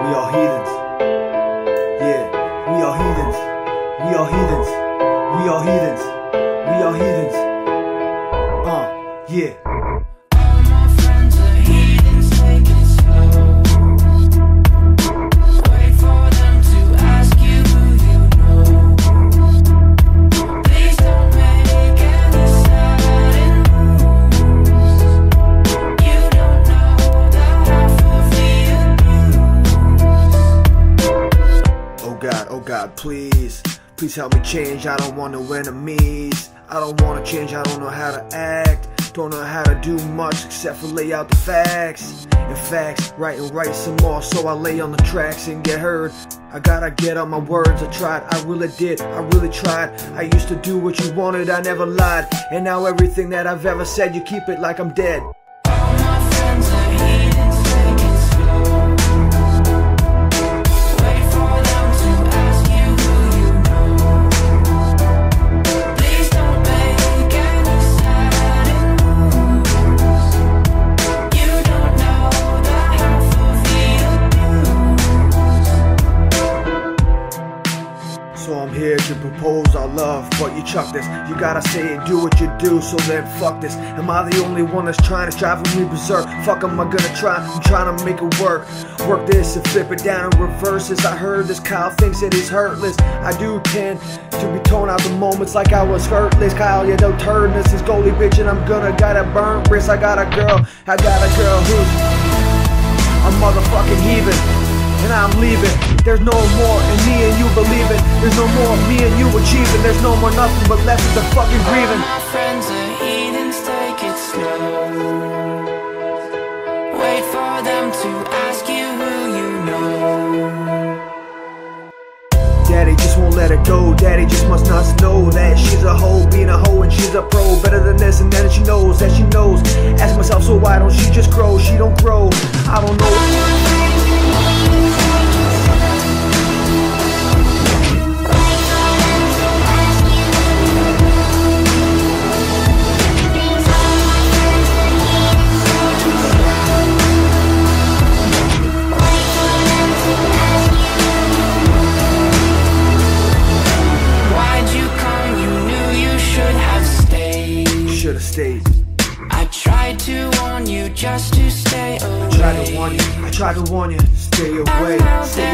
all heathens. Yeah, we all heathens. We all heathens. We all heathens. We all heathens. Yeah. All my friends are heathens, take it slow. Wait for them to ask you who you know. Please don't make any sudden moves. You don't know the half of the abuse. Oh God, please help me change. I don't want no enemies. I don't want to change, I don't know how to act. Don't know how to do much except for lay out the facts. In facts, write some more so I lay on the tracks and get heard. I gotta get on my words, I tried, I really did, I really tried. I used to do what you wanted, I never lied. And now everything that I've ever said, you keep it like I'm dead. All my friends are heathens, take it slow. Wait for them to ask you who you know. Please don't make any sudden moves. You don't know the half of the abuse. So I'm here to propose our love, but you chuck this. You gotta say and do what you do, so then fuck this. Am I the only one that's trying to drive me berserk? Fuck, am I gonna try? I'm trying to make it work. Work this and flip it down and reverse this. I heard this, Kyle thinks that he's hurtless. I do tend to be torn out the moments like I was hurtless. Kyle, you don't turn this is goalie bitch, and I'm gonna got a burnt wrist. I got a girl who's a motherfucking heathen, and I'm leaving. There's no more in me and you believing. There's no more of me and you achieving. There's no more nothing but left is the fucking grieving. All my friends are heathens, take it slow. Wait for them to ask you who you know. Daddy just won't let her go. Daddy just must not know that she's a hoe, being a hoe, and she's a pro. Better than this, and then she knows that she knows. Ask myself, so why don't she just grow? She don't grow. I don't know. Should've stayed. I tried to warn you just to stay away. I tried to warn you, stay away. Stay